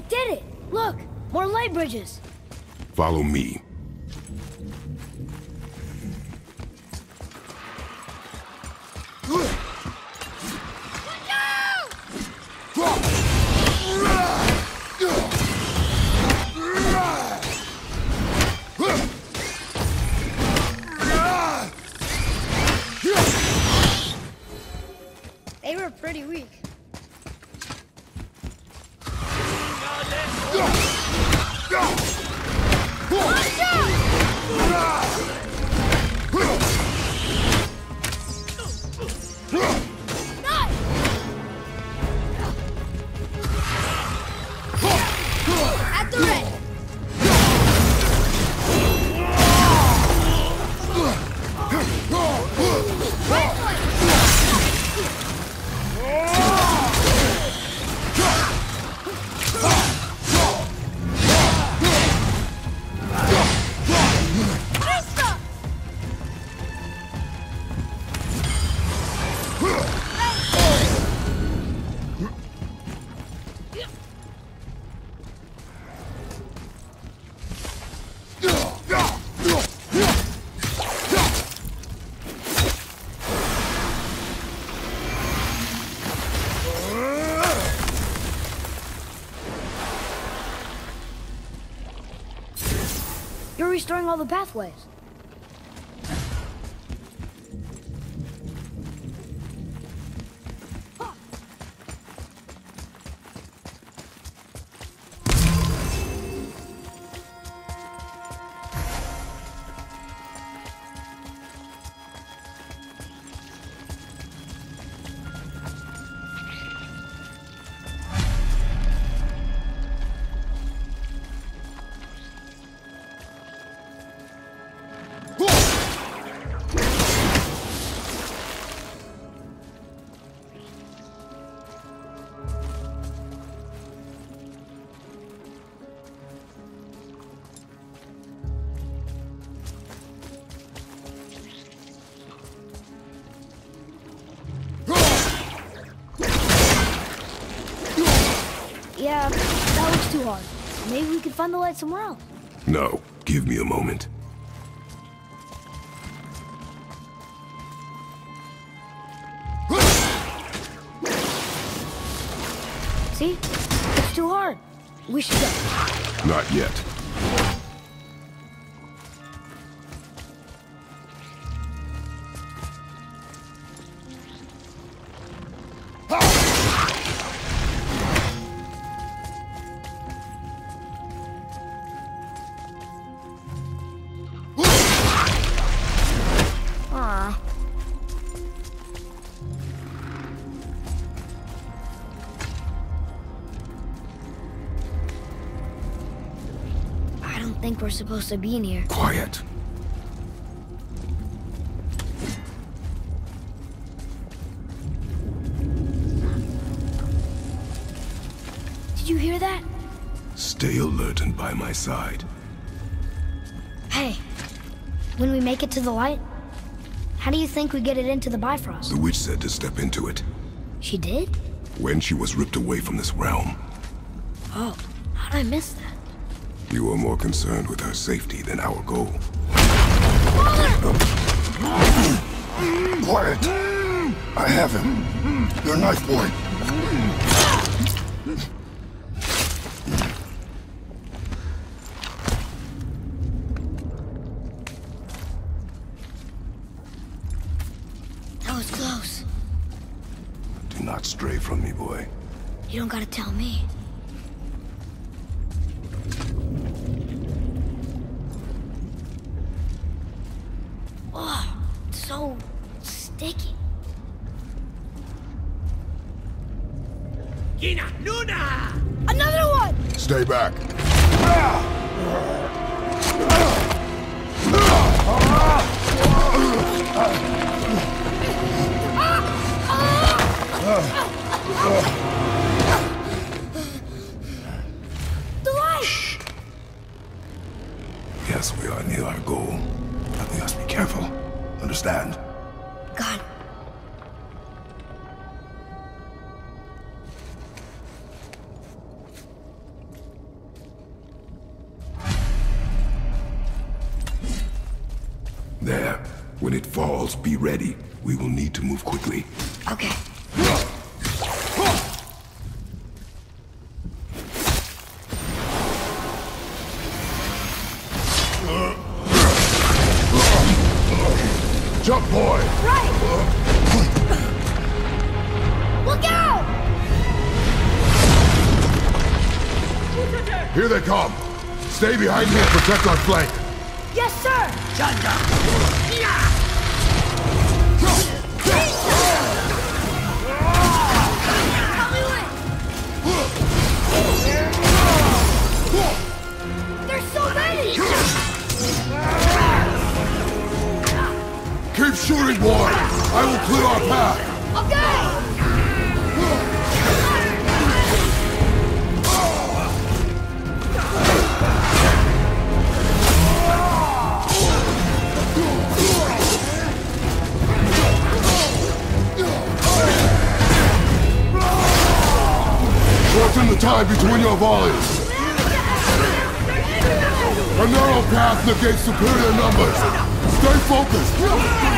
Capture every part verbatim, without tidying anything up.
That did it! Look! More light bridges! Follow me. They were pretty weak. At the red. You're restoring all the pathways. Yeah, that looks too hard. Maybe we can find the light somewhere else. No, give me a moment. See? It's too hard. We should go. Not yet. I think we're supposed to be in here. Quiet. Did you hear that? Stay alert and by my side. Hey, when we make it to the light, how do you think we get it into the Bifrost? The witch said to step into it. She did? When she was ripped away from this realm. Oh, how'd I miss that? You are more concerned with her safety than our goal. Quiet! I have him. Your knife boy. That was close. Do not stray from me, boy. You don't gotta tell me. Oh, so sticky. Gina, Nuna! Another one! Stay back. The light! Yes, we are near our goal. But we must be careful. Understand? God. When it falls, be ready. We will need to move quickly. Okay. Jump, boy! Right! Look out! Here they come! Stay behind me and protect our flank! Yes, sir! There's so many! Keep shooting, boy! I will clear our path! Okay! Shorten the time between your volleys! A narrow path negates superior numbers! Stay focused!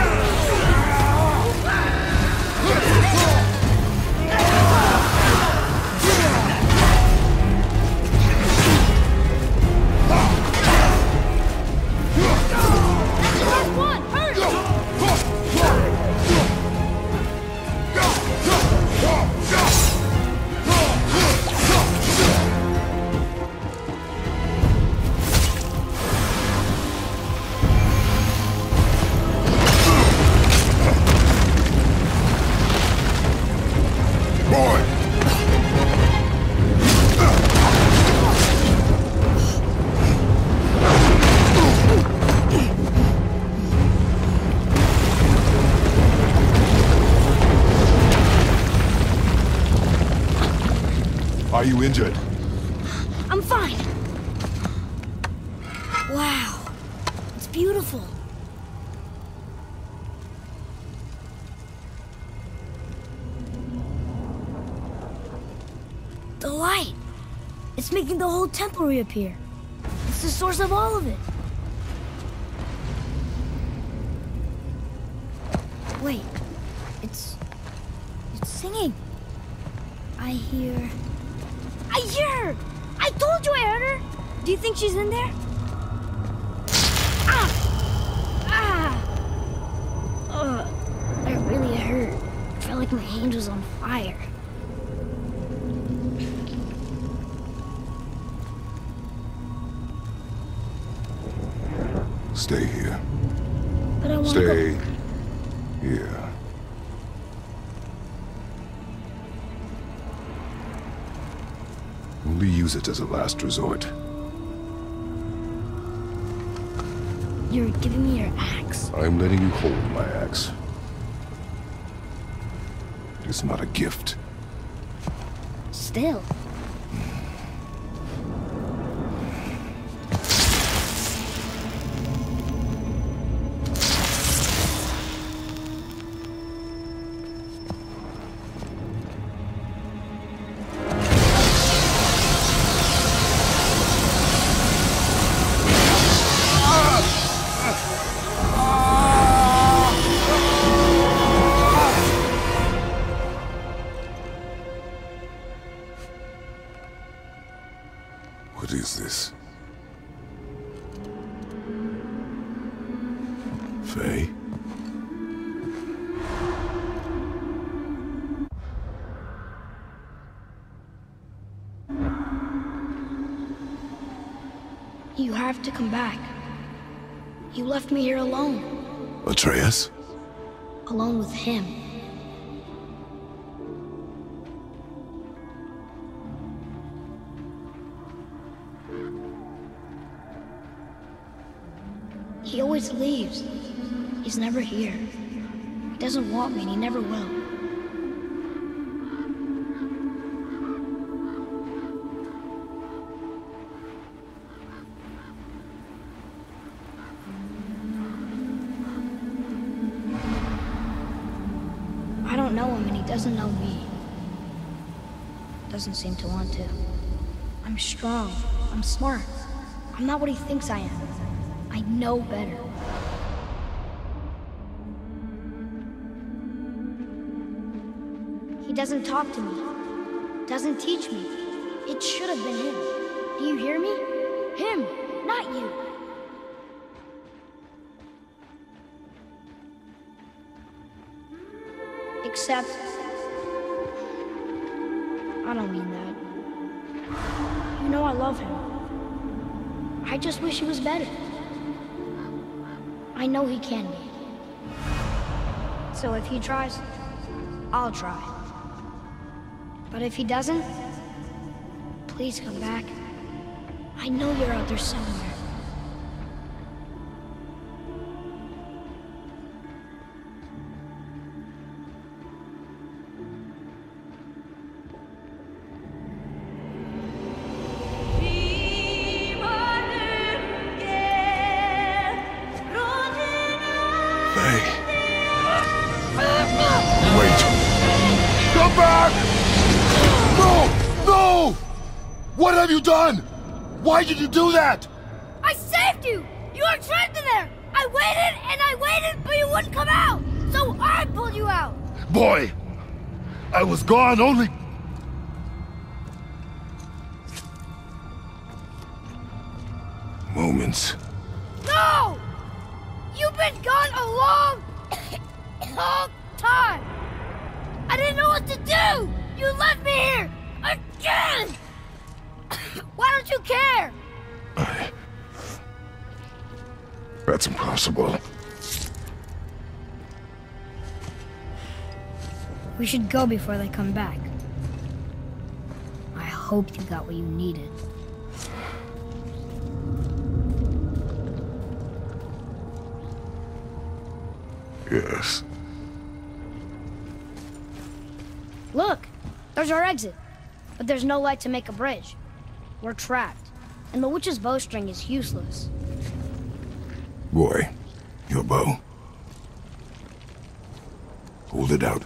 Are you injured? I'm fine. Wow. It's beautiful. The light. It's making the whole temple reappear. It's the source of all of it. Wait. It's... It's singing. I hear... I hear her! I told you I heard her! Do you think she's in there? Ah! Ah! Ugh, that really hurt. I felt like my hand was on fire. Stay here. But I want to Stay go... here. Only use it as a last resort. You're giving me your axe? I'm letting you hold my axe. It's not a gift. Still. What is this? Faye? You have to come back. You left me here alone. Atreus? Alone with him. He always leaves. He's never here. He doesn't want me, and he never will. I don't know him, and he doesn't know me. Doesn't seem to want to. I'm strong. I'm smart. I'm not what he thinks I am. I know better. He doesn't talk to me. Doesn't teach me. It should have been him. Do you hear me? Him, not you. Except... I don't mean that. You know I love him. I just wish he was better. I know he can be. So if he tries, I'll try. But if he doesn't, please come back. I know you're out there somewhere. What have you done? Why did you do that? I saved you! You were trapped in there! I waited and I waited, but you wouldn't come out! So I pulled you out! Boy, I was gone only... moments. No! You've been gone a long, long time! I didn't know what to do! You left me here! Again! Why don't you care? I... That's impossible. We should go before they come back. I hope you got what you needed. Yes. Look! There's our exit. But there's no light to make a bridge. We're trapped. And the witch's bowstring is useless. Boy, your bow. Hold it out.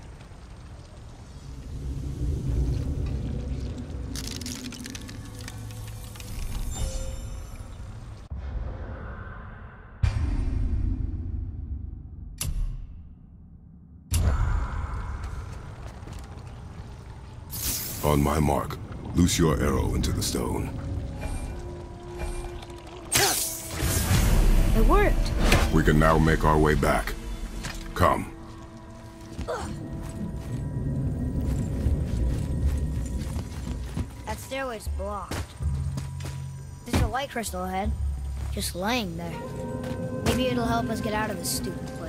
On my mark, loose your arrow into the stone. It worked. We can now make our way back. Come. That stairway's blocked. There's a light crystal ahead, just laying there. Maybe it'll help us get out of this stupid place.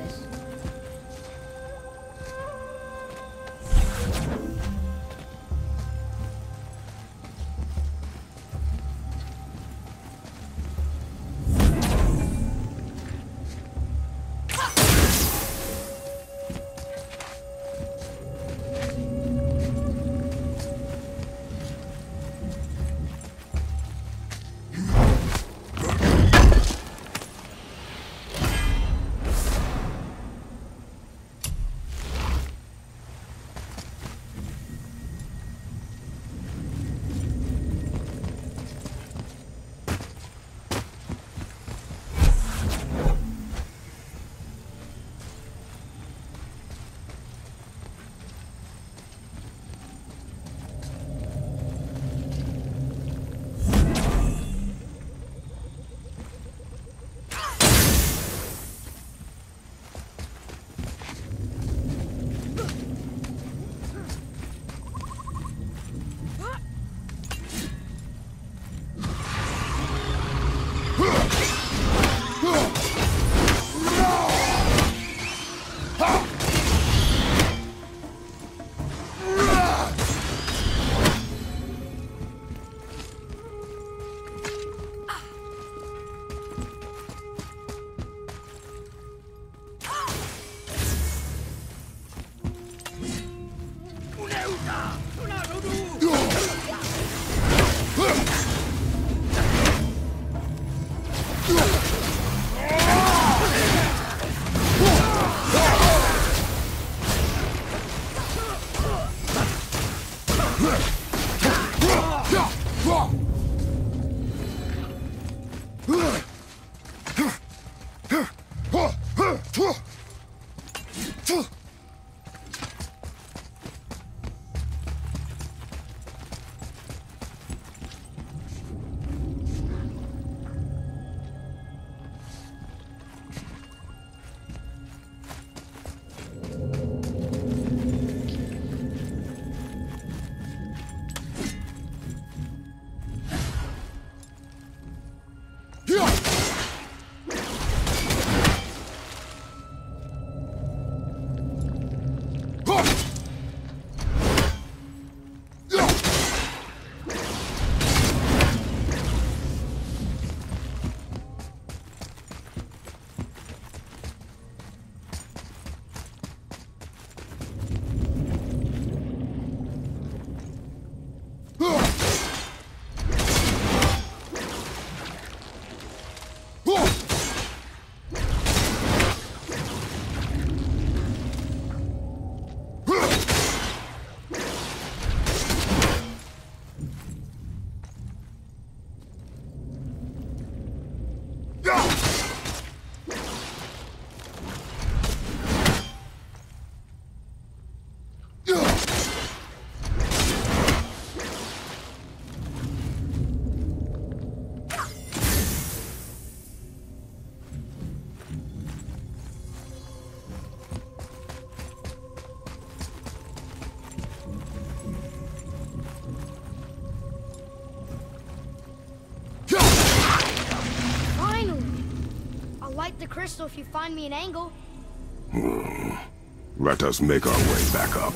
The crystal if you find me an angle. Hmm. Let us make our way back up.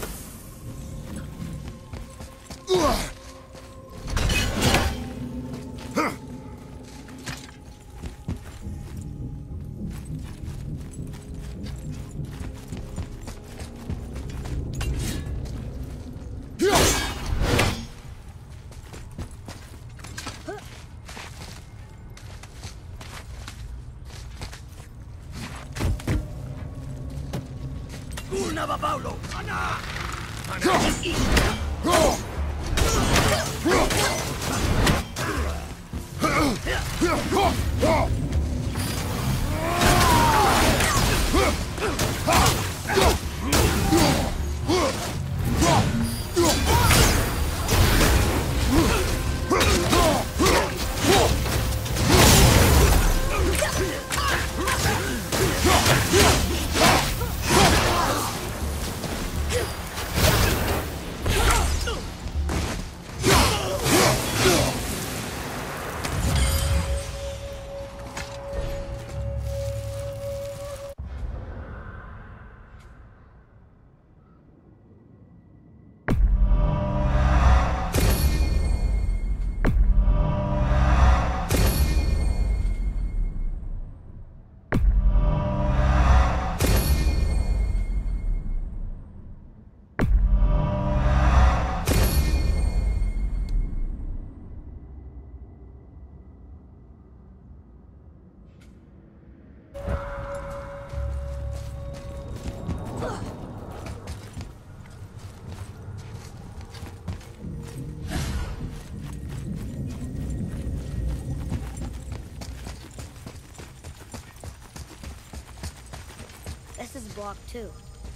This is blocked too.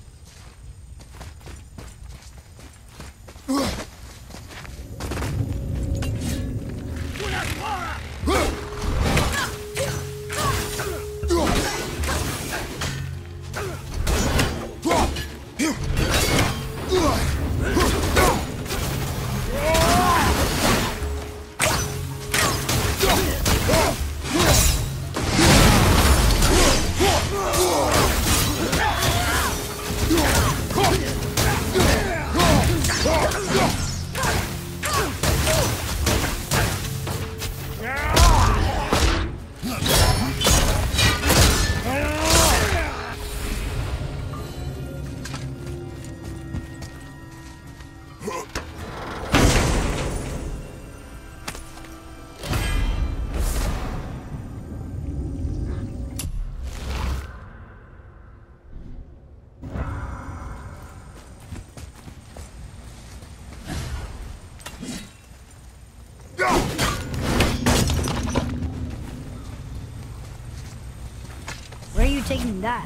Where are you taking that?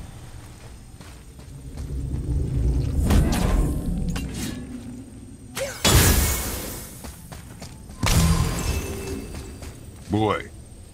Boy.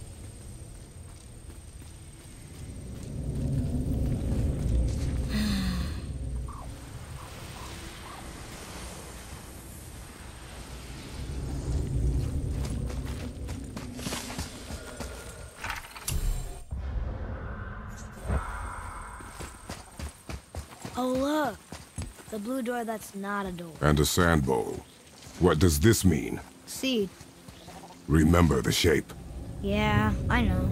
Oh, look. The blue door that's not a door. And a sand bowl. What does this mean? Seed. Remember the shape. Yeah, I know.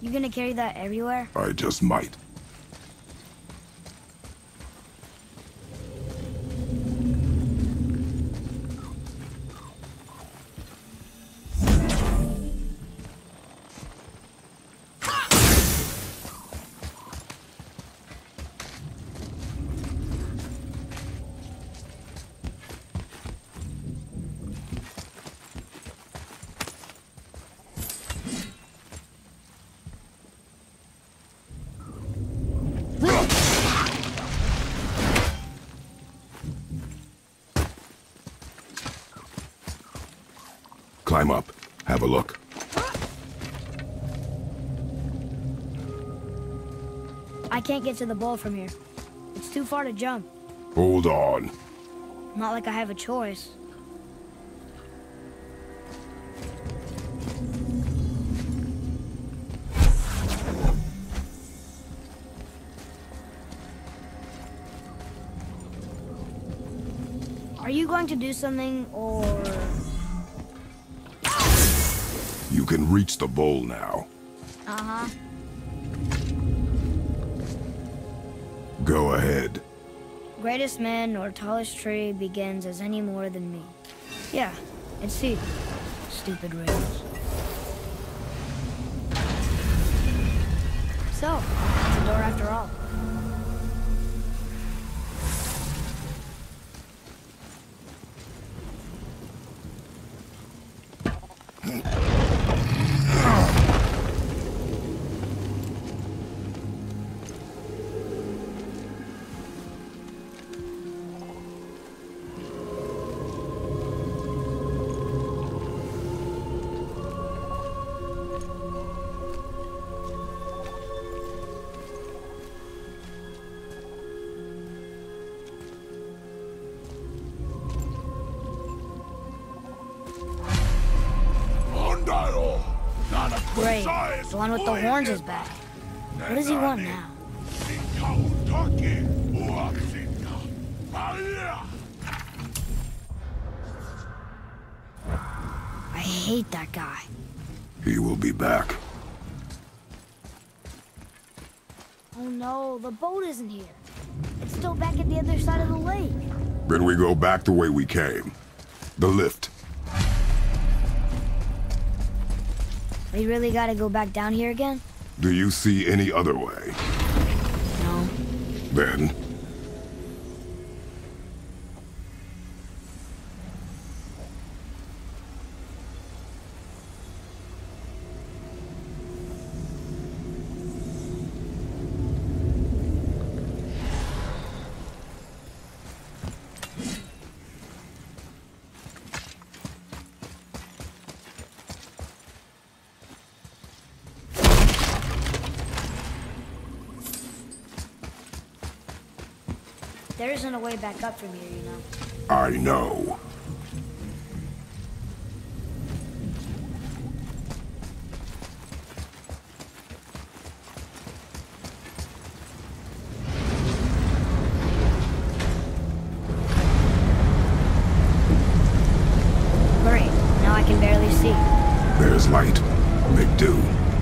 You gonna carry that everywhere? I just might. Climb up. Have a look. I can't get to the bowl from here. It's too far to jump. Hold on. Not like I have a choice. Are you going to do something, or...? You can reach the bowl now. Uh-huh. Go ahead. Greatest man or tallest tree begins as any more than me. Yeah, it's Caesar. Stupid rules. So, it's a door after all. Great. The one with the horns is back. What does he want now? I hate that guy. He will be back. Oh no, the boat isn't here. It's still back at the other side of the lake. Then we go back the way we came. The lift. We really gotta go back down here again? Do you see any other way? No. Then... There isn't a way back up from here, you know. I know. Great. Now I can barely see. There's light. Make do.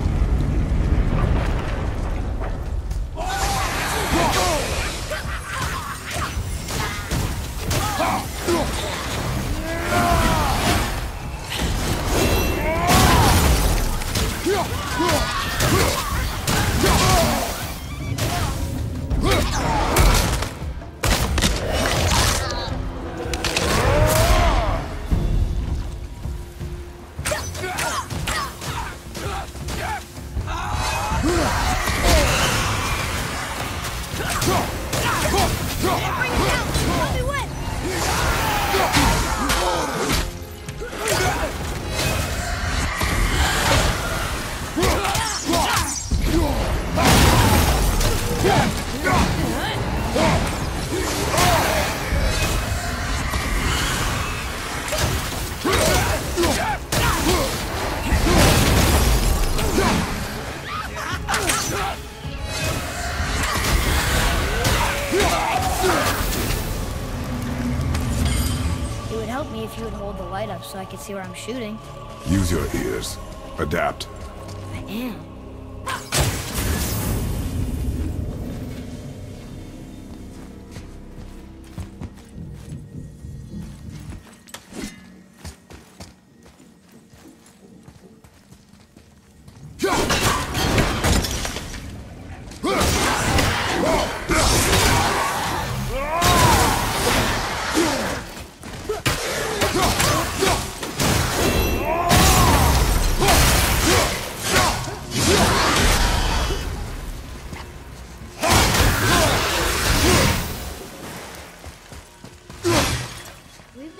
If you would hold the light up so I could see where I'm shooting. Use your ears. Adapt. I am.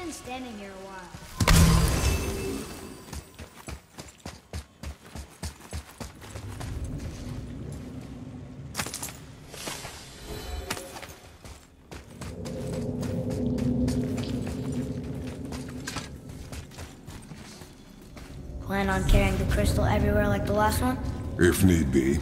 been standing here a while. Plan on carrying the crystal everywhere like the last one? If need be.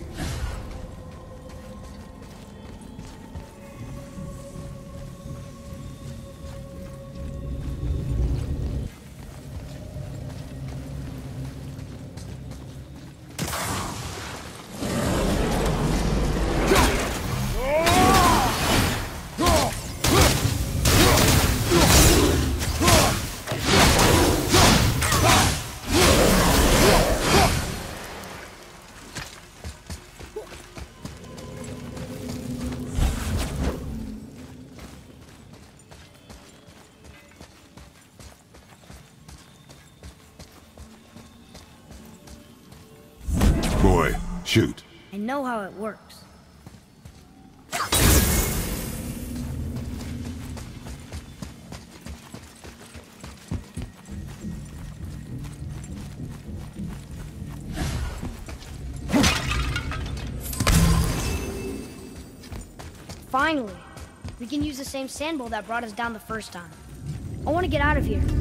Boy, shoot. I know how it works. Finally! We can use the same sand bowl that brought us down the first time. I want to get out of here.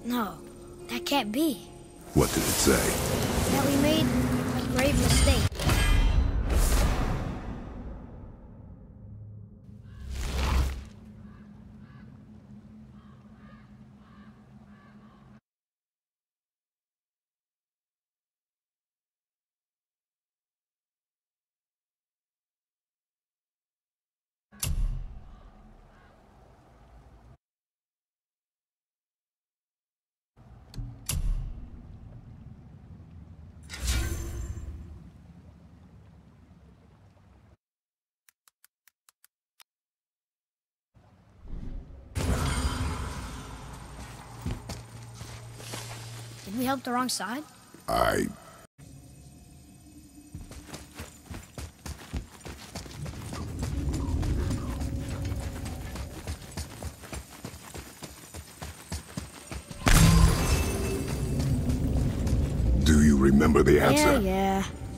No, that can't be. What did it say? That we made a grave mistake. Did we help the wrong side? I... Do you remember the answer? Yeah, yeah.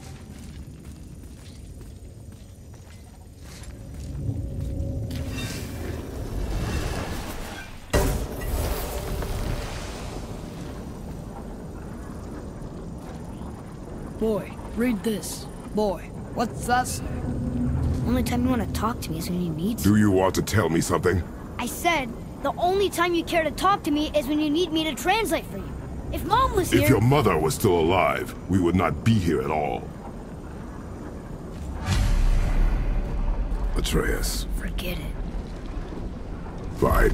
Boy, read this. Boy, what's that say? Only time you want to talk to me is when you need Do you want to tell me something? I said, the only time you care to talk to me is when you need me to translate for you. If Mom was here... If your mother was still alive, we would not be here at all. Atreus. Forget it. Fine.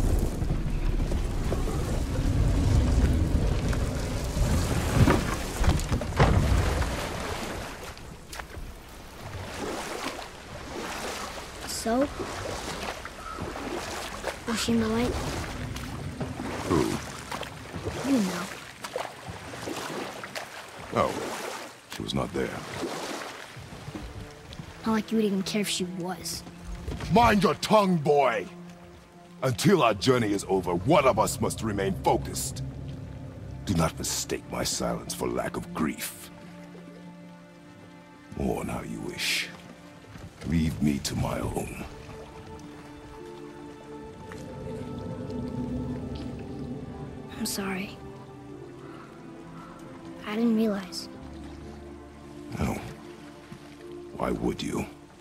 So? Was she in the light? Who? You know. Oh. She was not there. Not like you would even care if she was. Mind your tongue, boy! Until our journey is over, one of us must remain focused. Do not mistake my silence for lack of grief. Mourn how you wish. Leave me to my own. I'm sorry. I didn't realize. No. Why would you? You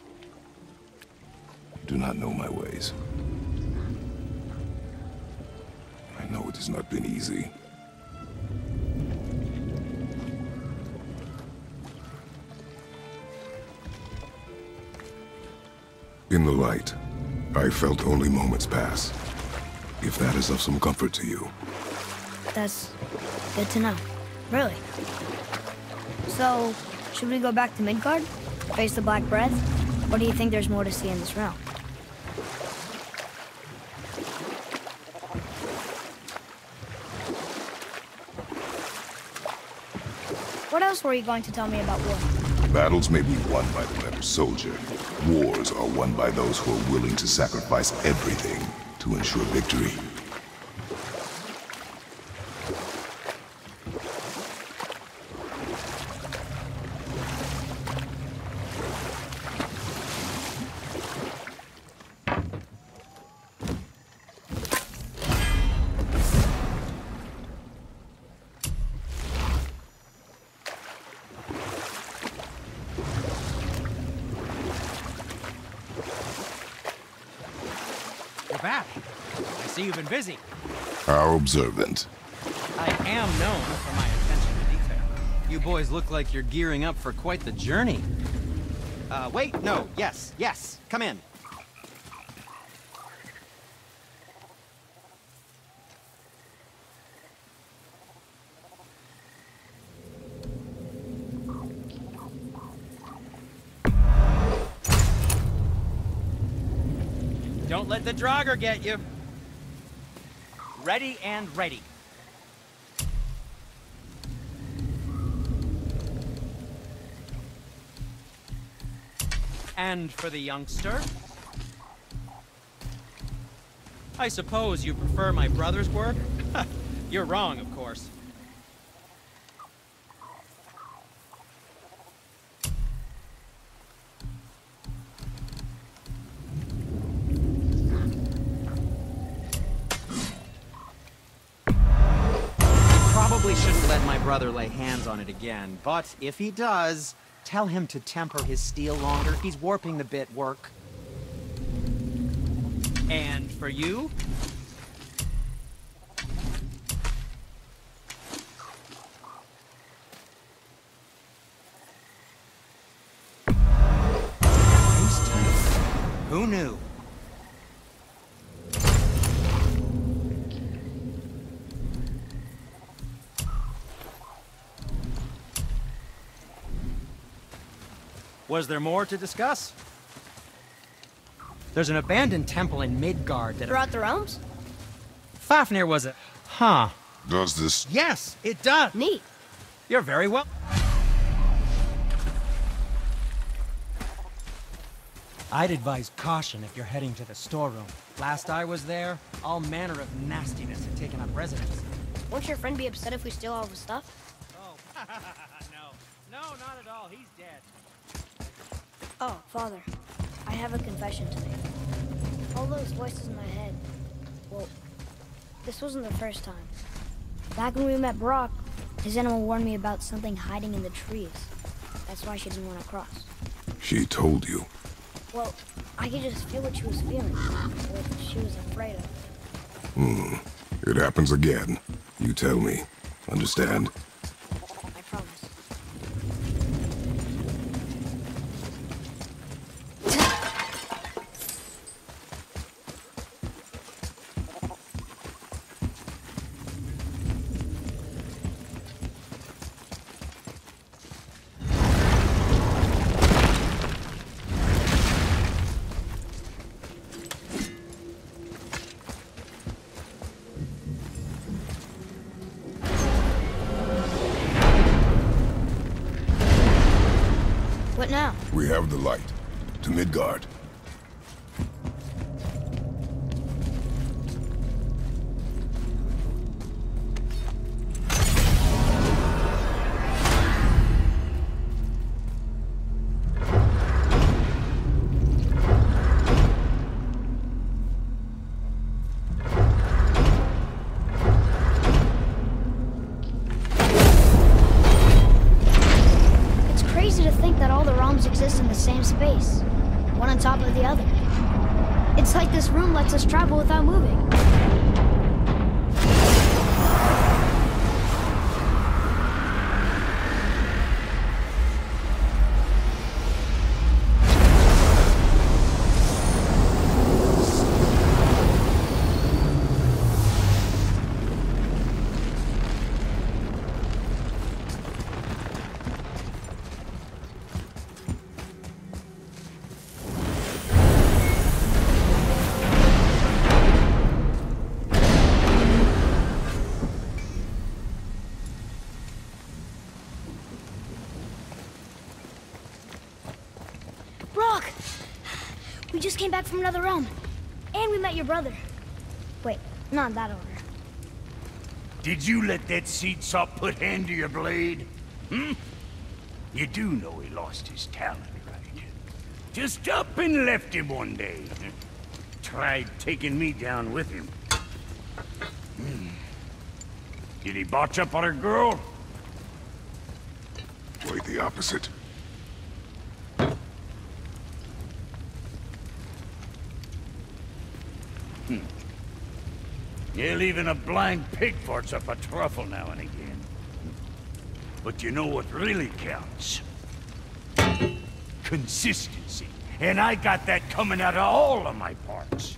do not know my ways. I know it has not been easy. In the light, I felt only moments pass. If that is of some comfort to you. That's good to know. Really. So, should we go back to Midgard? Face the Black Breath? Or do you think there's more to see in this realm? What else were you going to tell me about war? Battles may be won by the better soldier. Wars are won by those who are willing to sacrifice everything to ensure victory. Back. I see you've been busy. How observant. I am known for my attention to detail. You boys look like you're gearing up for quite the journey. Uh, wait, no, yes, yes, come in. Don't let the Draugr get you. Ready and ready. And for the youngster? I suppose you prefer my brother's work? You're wrong, of course. probably shouldn't let my brother lay hands on it again, but if he does, tell him to temper his steel longer. He's warping the bit work. And for you? Who knew? Was there more to discuss? There's an abandoned temple in Midgard that... Throughout the realms? Fafnir was a... Huh. Does this... Yes, it does. Neat. You're very well... I'd advise caution if you're heading to the storeroom. Last I was there, all manner of nastiness had taken up residence. Won't your friend be upset if we steal all the stuff? Oh, no. No, not at all. He's dead. Oh, Father, I have a confession to make. All those voices in my head, well, this wasn't the first time. Back when we met Brock, his animal warned me about something hiding in the trees. That's why she didn't want to cross. She told you. Well, I could just feel what she was feeling, what she was afraid of. Hmm. It happens again. You tell me. Understand? I promise. What now? We have the light. To Midgard. Exist in the same space, one on top of the other. It's like this room lets us travel without moving. Brock! We just came back from another realm. And we met your brother. Wait, not in that order. Did you let that seed sop put hand to your blade? Hmm? You do know he lost his talent, right? Just up and left him one day. Tried taking me down with him. Hmm. Did he botch up on her girl? Quite the opposite. Hmm. Yeah, even a blind pig farts up a truffle now and again. But you know what really counts? Consistency. And I got that coming out of all of my parts.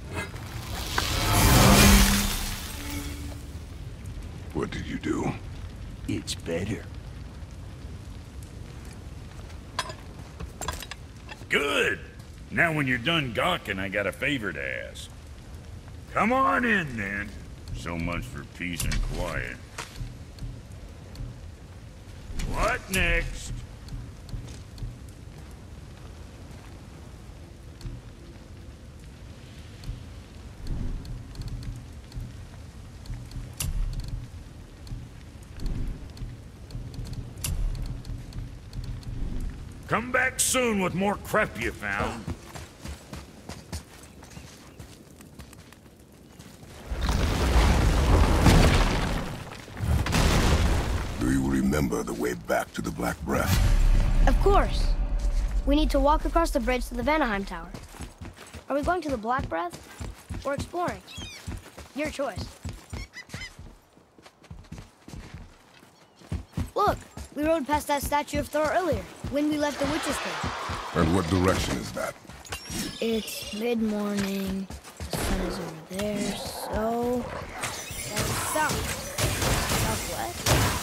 What did you do? It's better. Good! Now when you're done gawking, I got a favor to ask. Come on in, then. So much for peace and quiet. What next? Come back soon with more crap you found. remember the way back to the Black Breath? Of course. We need to walk across the bridge to the Vanaheim Tower. Are we going to the Black Breath or exploring? Your choice. Look, we rode past that statue of Thor earlier, when we left the Witch's Cave. And what direction is that? It's mid-morning, the sun is over there, so... that's south. Southwest?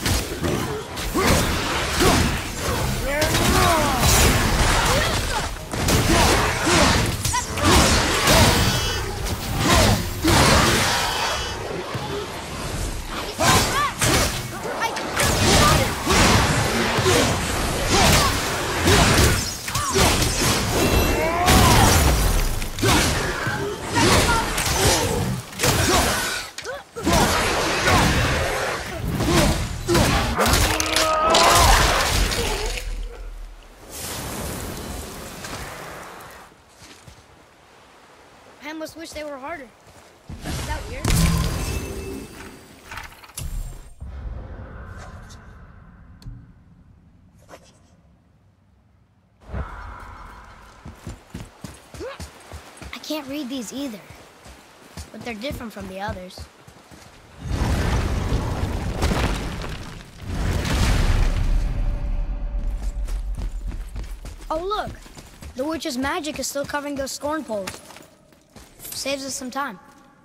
I almost wish they were harder. Is that weird? I can't read these either, but they're different from the others. Oh look, the witch's magic is still covering those scorn poles. Saves us some time.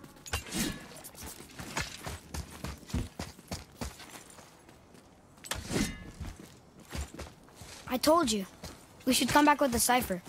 I told you, we should come back with the cipher.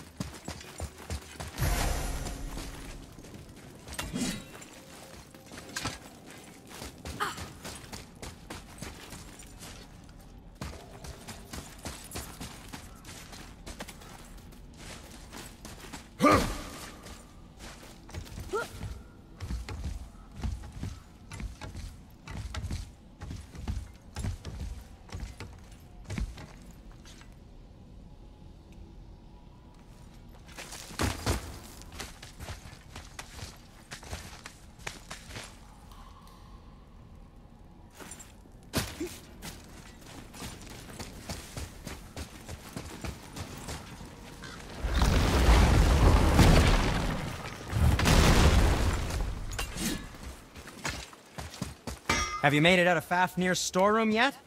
Have you made it out of Fafnir's storeroom yet?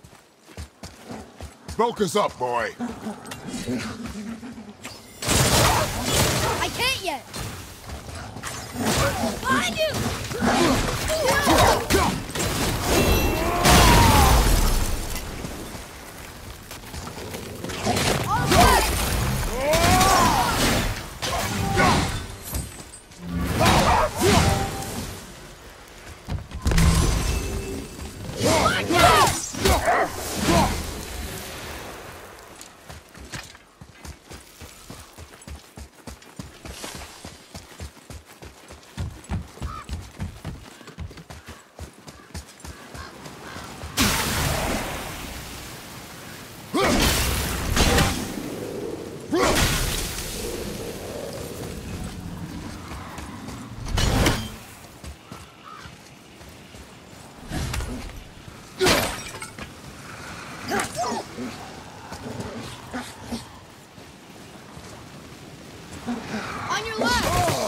Focus up, boy. I can't yet! Behind you! On your left!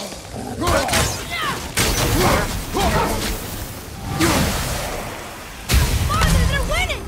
Father, they're winning!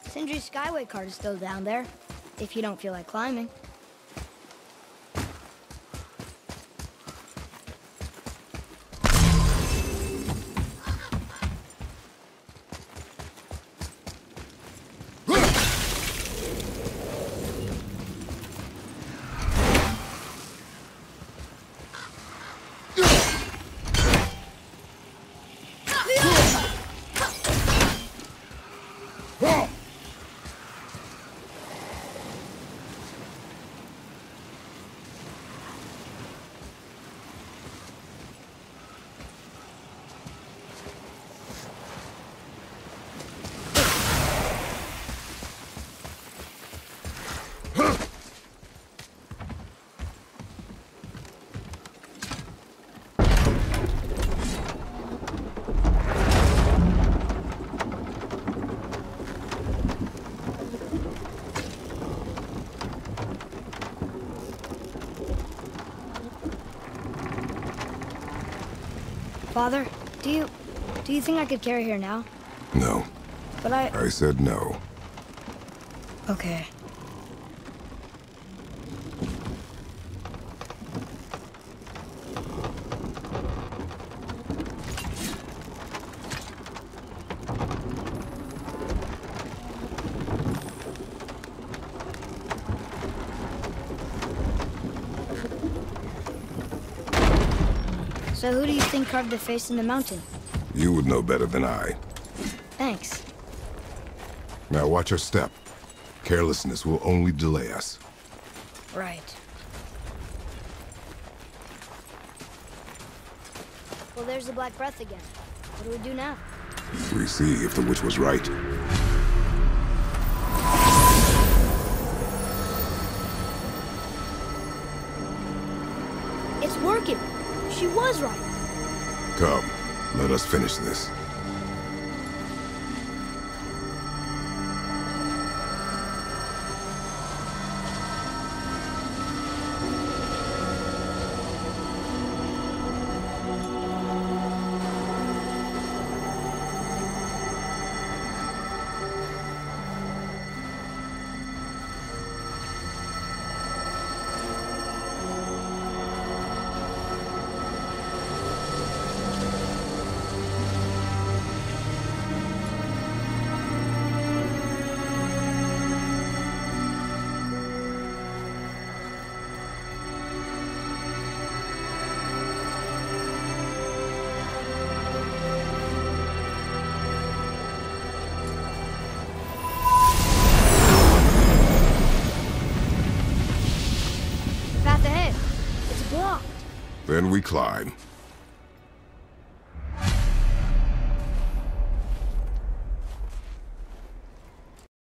Sindri's Skyway card is still down there, if you don't feel like climbing. Father, do you... do you think I could carry her now? No. But I... I said no. Okay. So who do you think carved the face in the mountain? You would know better than I. Thanks. Now watch your step. Carelessness will only delay us. Right. Well, there's the Black Breath again. What do we do now? We see if the witch was right. It's working! She was right! Come, let us finish this. Then we climb.